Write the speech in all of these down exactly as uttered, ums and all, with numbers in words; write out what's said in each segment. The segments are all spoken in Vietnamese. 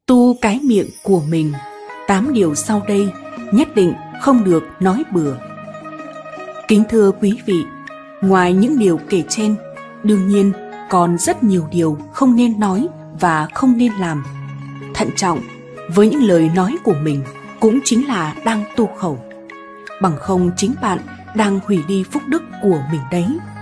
Tu cái miệng của mình, tám điều sau đây nhất định không được nói bừa. Kính thưa quý vị, ngoài những điều kể trên, đương nhiên còn rất nhiều điều không nên nói và không nên làm. Thận trọng với những lời nói của mình cũng chính là đang tu khẩu. Bằng không chính bạn đang hủy đi phúc đức của mình đấy.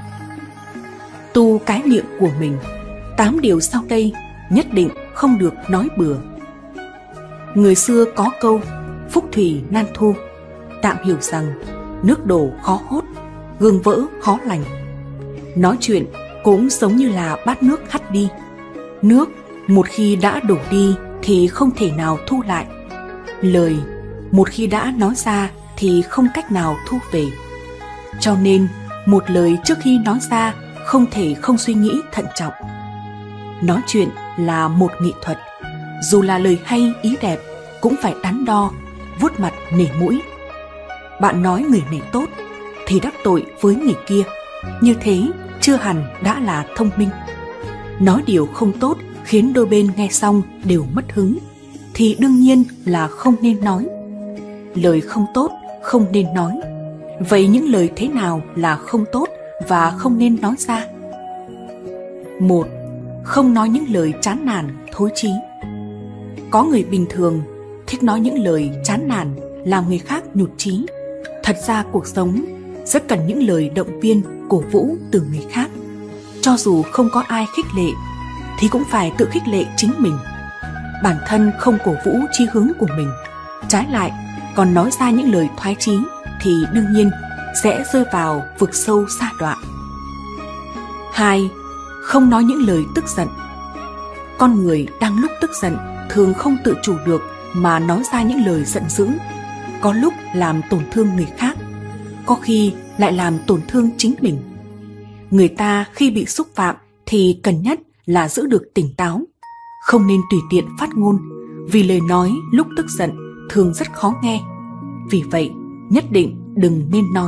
Tu cái miệng của mình, tám điều sau đây nhất định không được nói bừa. Người xưa có câu phúc thủy nan thu, tạm hiểu rằng nước đổ khó hốt, gương vỡ khó lành. Nói chuyện cũng giống như là bát nước hắt đi. Nước một khi đã đổ đi thì không thể nào thu lại. Lời một khi đã nói ra thì không cách nào thu về. Cho nên một lời trước khi nói ra không thể không suy nghĩ thận trọng. Nói chuyện là một nghệ thuật, dù là lời hay ý đẹp cũng phải đắn đo, vuốt mặt nể mũi. Bạn nói người này tốt thì đắc tội với người kia, như thế chưa hẳn đã là thông minh. Nói điều không tốt khiến đôi bên nghe xong đều mất hứng thì đương nhiên là không nên nói. Lời không tốt không nên nói. Vậy những lời thế nào là không tốt và không nên nói ra? Một, không nói những lời chán nản, thối chí. Có người bình thường thích nói những lời chán nản làm người khác nhụt chí. Thật ra cuộc sống rất cần những lời động viên, cổ vũ từ người khác. Cho dù không có ai khích lệ thì cũng phải tự khích lệ chính mình. Bản thân không cổ vũ chí hướng của mình, trái lại còn nói ra những lời thoái chí thì đương nhiên sẽ rơi vào vực sâu sa đọa. Hai, không nói những lời tức giận. Con người đang lúc tức giận thường không tự chủ được mà nói ra những lời giận dữ, có lúc làm tổn thương người khác, có khi lại làm tổn thương chính mình. Người ta khi bị xúc phạm thì cần nhất là giữ được tỉnh táo, không nên tùy tiện phát ngôn, vì lời nói lúc tức giận thường rất khó nghe. Vì vậy, nhất định đừng nên nói.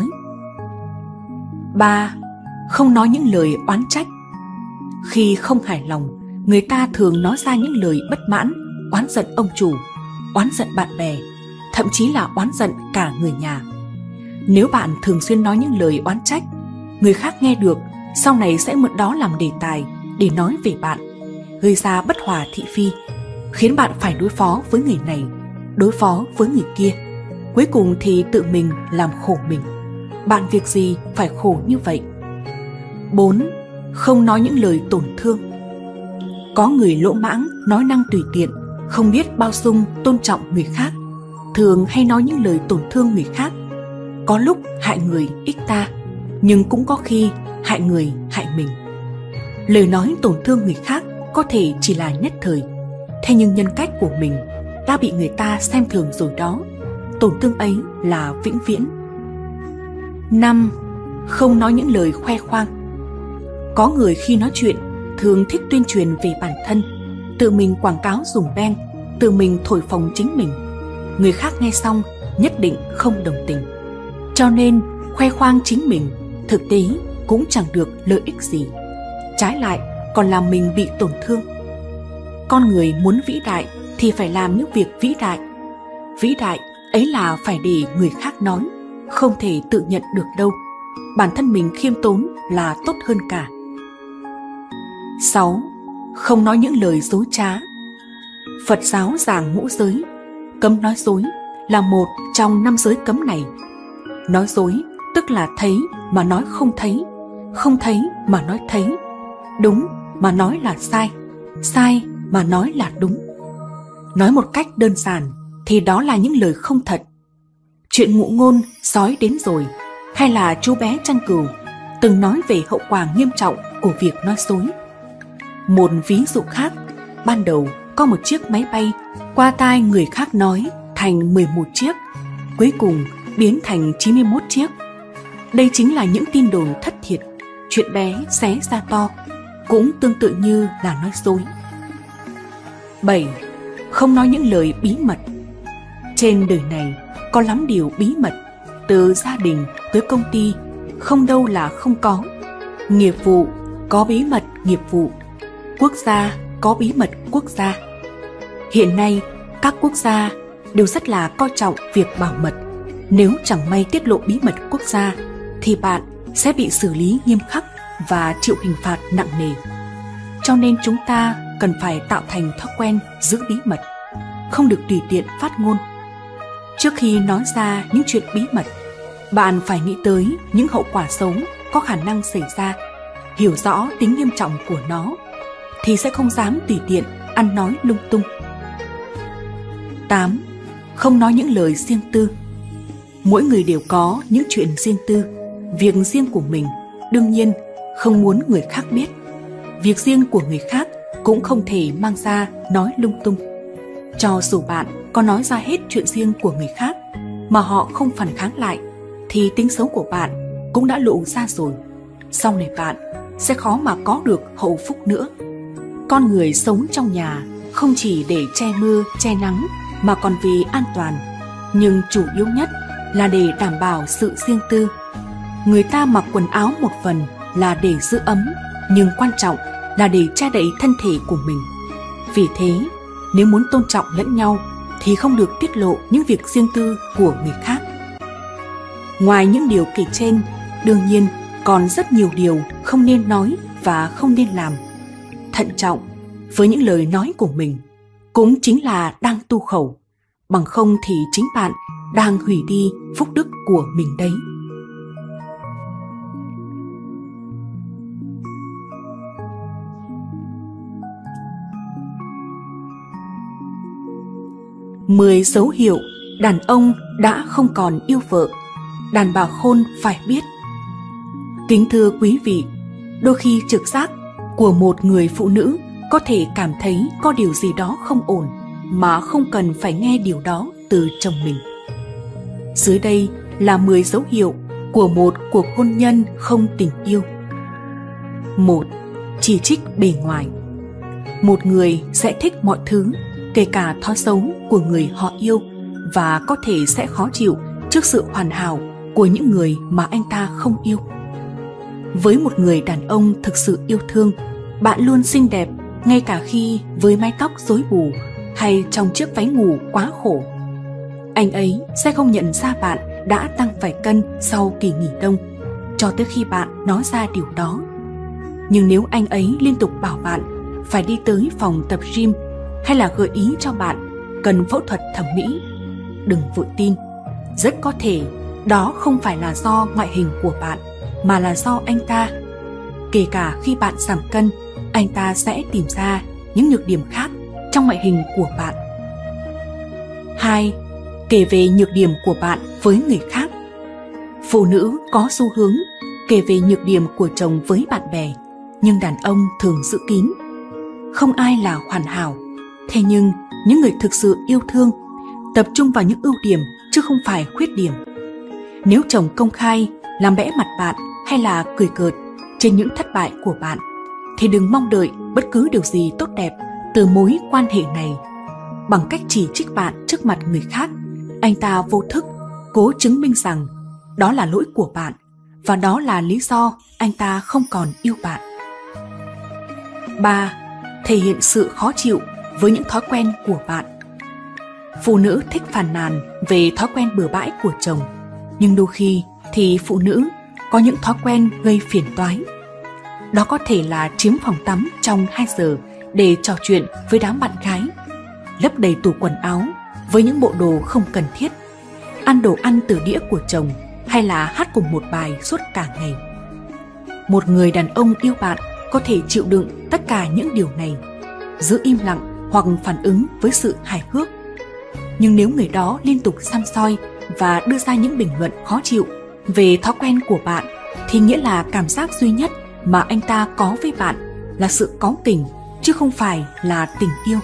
Ba, không nói những lời oán trách. Khi không hài lòng, người ta thường nói ra những lời bất mãn, oán giận ông chủ, oán giận bạn bè, thậm chí là oán giận cả người nhà. Nếu bạn thường xuyên nói những lời oán trách, người khác nghe được, sau này sẽ mượn đó làm đề tài để nói về bạn, gây ra bất hòa thị phi, khiến bạn phải đối phó với người này, đối phó với người kia. Cuối cùng thì tự mình làm khổ mình. Bạn việc gì phải khổ như vậy? Bốn, không nói những lời tổn thương. Có người lỗ mãng, nói năng tùy tiện, không biết bao dung, tôn trọng người khác, thường hay nói những lời tổn thương người khác. Có lúc hại người ích ta, nhưng cũng có khi hại người hại mình. Lời nói tổn thương người khác có thể chỉ là nhất thời, thế nhưng nhân cách của mình đã bị người ta xem thường rồi đó. Tổn thương ấy là vĩnh viễn. Năm, không nói những lời khoe khoang. Có người khi nói chuyện thường thích tuyên truyền về bản thân, tự mình quảng cáo dùng beng, tự mình thổi phồng chính mình. Người khác nghe xong nhất định không đồng tình. Cho nên khoe khoang chính mình thực tế cũng chẳng được lợi ích gì, trái lại còn làm mình bị tổn thương. Con người muốn vĩ đại thì phải làm những việc vĩ đại. Vĩ đại ấy là phải để người khác nói, không thể tự nhận được đâu. Bản thân mình khiêm tốn là tốt hơn cả. Sáu, không nói những lời dối trá. Phật giáo giảng ngũ giới, cấm nói dối là một trong năm giới cấm này. Nói dối tức là thấy mà nói không thấy, không thấy mà nói thấy, đúng mà nói là sai, sai mà nói là đúng. Nói một cách đơn giản thì đó là những lời không thật. Chuyện ngụ ngôn sói đến rồi, hay là chú bé chăn cừu từng nói về hậu quả nghiêm trọng của việc nói dối. Một ví dụ khác, ban đầu có một chiếc máy bay qua tai người khác nói thành mười một chiếc, cuối cùng biến thành chín mươi mốt chiếc. Đây chính là những tin đồn thất thiệt, chuyện bé xé ra to, cũng tương tự như là nói dối. Bảy, không nói những lời bí mật. Trên đời này có lắm điều bí mật, từ gia đình tới công ty, không đâu là không có. Nghiệp vụ có bí mật nghiệp vụ, quốc gia có bí mật quốc gia. Hiện nay, các quốc gia đều rất là coi trọng việc bảo mật. Nếu chẳng may tiết lộ bí mật quốc gia, thì bạn sẽ bị xử lý nghiêm khắc và chịu hình phạt nặng nề. Cho nên chúng ta cần phải tạo thành thói quen giữ bí mật, không được tùy tiện phát ngôn. Trước khi nói ra những chuyện bí mật, bạn phải nghĩ tới những hậu quả xấu có khả năng xảy ra, hiểu rõ tính nghiêm trọng của nó, thì sẽ không dám tùy tiện ăn nói lung tung. tám. Không nói những lời riêng tư. Mỗi người đều có những chuyện riêng tư, việc riêng của mình, đương nhiên không muốn người khác biết. Việc riêng của người khác cũng không thể mang ra nói lung tung. Cho dù bạn có nói ra hết chuyện riêng của người khác mà họ không phản kháng lại, thì tính xấu của bạn cũng đã lộ ra rồi. Sau này bạn sẽ khó mà có được hậu phúc nữa. Con người sống trong nhà không chỉ để che mưa, che nắng, mà còn vì an toàn. Nhưng chủ yếu nhất là để đảm bảo sự riêng tư. Người ta mặc quần áo một phần là để giữ ấm, nhưng quan trọng là để che đậy thân thể của mình. Vì thế, nếu muốn tôn trọng lẫn nhau thì không được tiết lộ những việc riêng tư của người khác. Ngoài những điều kể trên, đương nhiên còn rất nhiều điều không nên nói và không nên làm. Thận trọng với những lời nói của mình cũng chính là đang tu khẩu, bằng không thì chính bạn đang hủy đi phúc đức của mình đấy. Mười dấu hiệu đàn ông đã không còn yêu vợ, đàn bà khôn phải biết. Kính thưa quý vị, đôi khi trực giác của một người phụ nữ có thể cảm thấy có điều gì đó không ổn mà không cần phải nghe điều đó từ chồng mình. Dưới đây là mười dấu hiệu của một cuộc hôn nhân không tình yêu. một. Chỉ trích bề ngoài. Một người sẽ thích mọi thứ, kể cả thói xấu của người họ yêu, và có thể sẽ khó chịu trước sự hoàn hảo của những người mà anh ta không yêu. Với một người đàn ông thực sự yêu thương, bạn luôn xinh đẹp ngay cả khi với mái tóc rối bù hay trong chiếc váy ngủ quá khổ. Anh ấy sẽ không nhận ra bạn đã tăng vài cân sau kỳ nghỉ đông cho tới khi bạn nói ra điều đó. Nhưng nếu anh ấy liên tục bảo bạn phải đi tới phòng tập gym, hay là gợi ý cho bạn cần phẫu thuật thẩm mỹ, đừng vội tin. Rất có thể đó không phải là do ngoại hình của bạn, mà là do anh ta. Kể cả khi bạn giảm cân, anh ta sẽ tìm ra những nhược điểm khác trong ngoại hình của bạn. hai. Kể về nhược điểm của bạn với người khác. Phụ nữ có xu hướng kể về nhược điểm của chồng với bạn bè, nhưng đàn ông thường giữ kín. Không ai là hoàn hảo, thế nhưng những người thực sự yêu thương tập trung vào những ưu điểm chứ không phải khuyết điểm. Nếu chồng công khai làm bẽ mặt bạn hay là cười cợt trên những thất bại của bạn, thì đừng mong đợi bất cứ điều gì tốt đẹp từ mối quan hệ này. Bằng cách chỉ trích bạn trước mặt người khác, anh ta vô thức cố chứng minh rằng đó là lỗi của bạn, và đó là lý do anh ta không còn yêu bạn. ba. Thể hiện sự khó chịu với những thói quen của bạn. Phụ nữ thích phàn nàn về thói quen bừa bãi của chồng, nhưng đôi khi thì phụ nữ có những thói quen gây phiền toái. Đó có thể là chiếm phòng tắm trong hai giờ để trò chuyện với đám bạn gái, lấp đầy tủ quần áo với những bộ đồ không cần thiết, ăn đồ ăn từ đĩa của chồng, hay là hát cùng một bài suốt cả ngày. Một người đàn ông yêu bạn có thể chịu đựng tất cả những điều này, giữ im lặng hoặc phản ứng với sự hài hước. Nhưng nếu người đó liên tục săm soi và đưa ra những bình luận khó chịu về thói quen của bạn, thì nghĩa là cảm giác duy nhất mà anh ta có với bạn là sự cáu kỉnh, chứ không phải là tình yêu.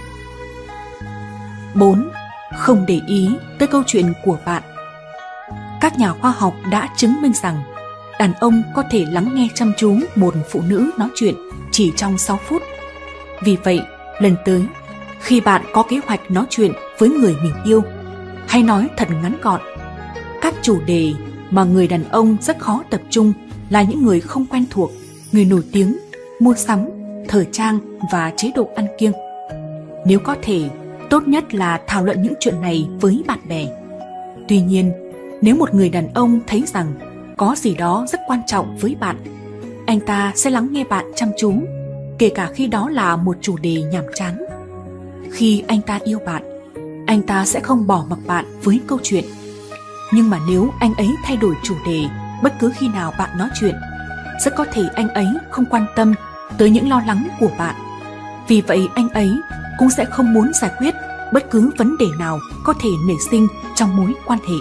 bốn. Không để ý tới câu chuyện của bạn. Các nhà khoa học đã chứng minh rằng đàn ông có thể lắng nghe chăm chú một phụ nữ nói chuyện chỉ trong sáu phút. Vì vậy, lần tới, khi bạn có kế hoạch nói chuyện với người mình yêu, hãy nói thật ngắn gọn. Các chủ đề mà người đàn ông rất khó tập trung là những người không quen thuộc, người nổi tiếng, mua sắm, thời trang và chế độ ăn kiêng. Nếu có thể, tốt tốt nhất là thảo luận những chuyện này với bạn bè. Tuy nhiên, nếu một người đàn ông thấy rằng có gì đó rất quan trọng với bạn, anh ta sẽ lắng nghe bạn chăm chú, kể cả khi đó là một chủ đề nhàm chán. Khi anh ta yêu bạn, anh ta sẽ không bỏ mặc bạn với câu chuyện. Nhưng mà nếu anh ấy thay đổi chủ đề bất cứ khi nào bạn nói chuyện, rất có thể anh ấy không quan tâm tới những lo lắng của bạn. Vì vậy anh ấy cũng sẽ không muốn giải quyết bất cứ vấn đề nào có thể nảy sinh trong mối quan hệ.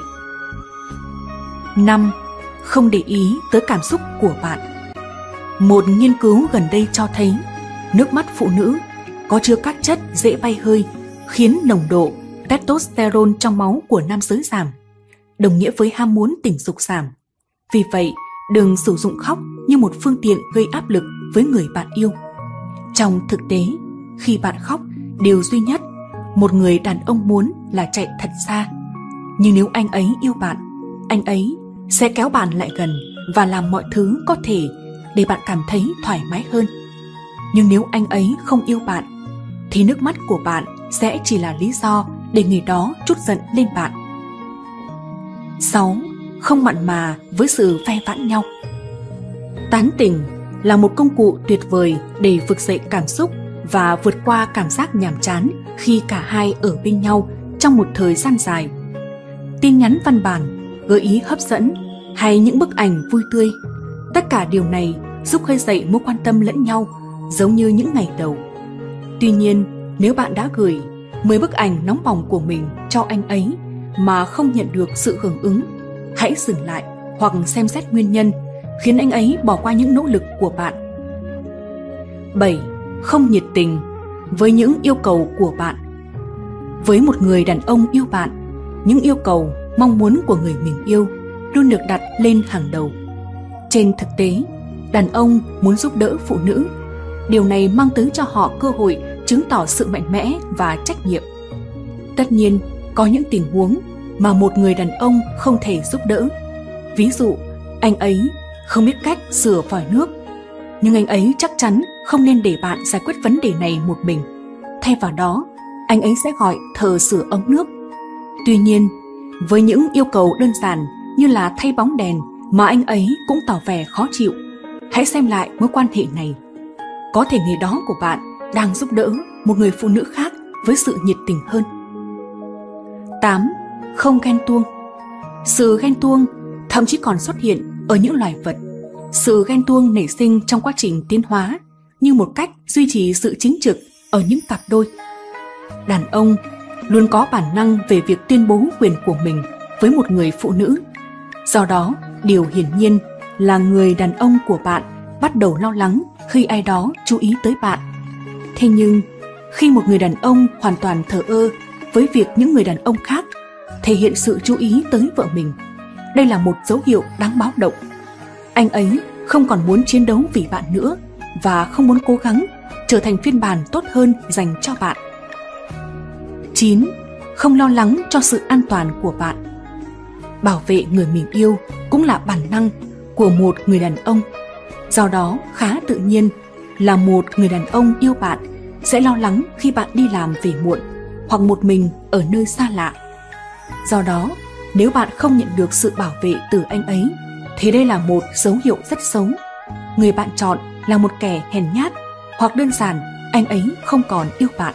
năm. Không để ý tới cảm xúc của bạn. Một nghiên cứu gần đây cho thấy nước mắt phụ nữ có chứa các chất dễ bay hơi khiến nồng độ testosterone trong máu của nam giới giảm, đồng nghĩa với ham muốn tình dục giảm. Vì vậy, đừng sử dụng khóc như một phương tiện gây áp lực với người bạn yêu. Trong thực tế, khi bạn khóc, điều duy nhất một người đàn ông muốn là chạy thật xa. Nhưng nếu anh ấy yêu bạn, anh ấy sẽ kéo bạn lại gần và làm mọi thứ có thể để bạn cảm thấy thoải mái hơn. Nhưng nếu anh ấy không yêu bạn, thì nước mắt của bạn sẽ chỉ là lý do để người đó trút giận lên bạn. sáu. Không mặn mà với sự ve vãn nhau. Tán tỉnh là một công cụ tuyệt vời để vực dậy cảm xúc và vượt qua cảm giác nhàm chán khi cả hai ở bên nhau trong một thời gian dài. Tin nhắn văn bản, gợi ý hấp dẫn hay những bức ảnh vui tươi, tất cả điều này giúp khơi dậy mối quan tâm lẫn nhau giống như những ngày đầu. Tuy nhiên, nếu bạn đã gửi mười bức ảnh nóng bỏng của mình cho anh ấy mà không nhận được sự hưởng ứng, hãy dừng lại hoặc xem xét nguyên nhân khiến anh ấy bỏ qua những nỗ lực của bạn. bảy. Không nhiệt tình với những yêu cầu của bạn. Với một người đàn ông yêu bạn, những yêu cầu, mong muốn của người mình yêu luôn được đặt lên hàng đầu. Trên thực tế, đàn ông muốn giúp đỡ phụ nữ. Điều này mang tới cho họ cơ hội chứng tỏ sự mạnh mẽ và trách nhiệm. Tất nhiên, có những tình huống mà một người đàn ông không thể giúp đỡ. Ví dụ, anh ấy không biết cách sửa vòi nước, nhưng anh ấy chắc chắn không nên để bạn giải quyết vấn đề này một mình. Thay vào đó, anh ấy sẽ gọi thợ sửa ống nước. Tuy nhiên, với những yêu cầu đơn giản như là thay bóng đèn mà anh ấy cũng tỏ vẻ khó chịu, hãy xem lại mối quan hệ này. Có thể người đó của bạn đang giúp đỡ một người phụ nữ khác với sự nhiệt tình hơn. tám. Không ghen tuông. Sự ghen tuông thậm chí còn xuất hiện ở những loài vật. Sự ghen tuông nảy sinh trong quá trình tiến hóa như một cách duy trì sự chính trực ở những cặp đôi. Đàn ông luôn có bản năng về việc tuyên bố quyền của mình với một người phụ nữ. Do đó, điều hiển nhiên là người đàn ông của bạn bắt đầu lo lắng khi ai đó chú ý tới bạn. Thế nhưng, khi một người đàn ông hoàn toàn thờ ơ với việc những người đàn ông khác thể hiện sự chú ý tới vợ mình, đây là một dấu hiệu đáng báo động. Anh ấy không còn muốn chiến đấu vì bạn nữa và không muốn cố gắng trở thành phiên bản tốt hơn dành cho bạn. chín. Không lo lắng cho sự an toàn của bạn. Bảo vệ người mình yêu cũng là bản năng của một người đàn ông. Do đó, khá tự nhiên là một người đàn ông yêu bạn sẽ lo lắng khi bạn đi làm về muộn hoặc một mình ở nơi xa lạ. Do đó, nếu bạn không nhận được sự bảo vệ từ anh ấy, thì đây là một dấu hiệu rất xấu. Người bạn chọn là một kẻ hèn nhát, hoặc đơn giản anh ấy không còn yêu bạn.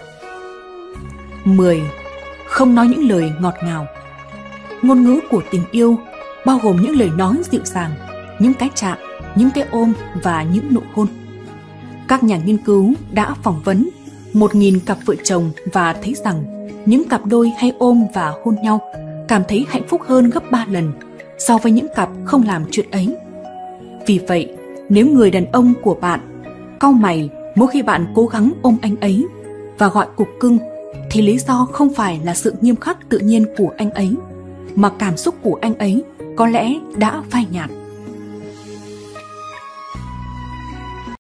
mười. Không nói những lời ngọt ngào. Ngôn ngữ của tình yêu bao gồm những lời nói dịu dàng, những cái chạm, những cái ôm và những nụ hôn. Các nhà nghiên cứu đã phỏng vấn một nghìn cặp vợ chồng và thấy rằng những cặp đôi hay ôm và hôn nhau cảm thấy hạnh phúc hơn gấp ba lần so với những cặp không làm chuyện ấy. Vì vậy, nếu người đàn ông của bạn cau mày mỗi khi bạn cố gắng ôm anh ấy và gọi cục cưng, thì lý do không phải là sự nghiêm khắc tự nhiên của anh ấy, mà cảm xúc của anh ấy có lẽ đã phai nhạt.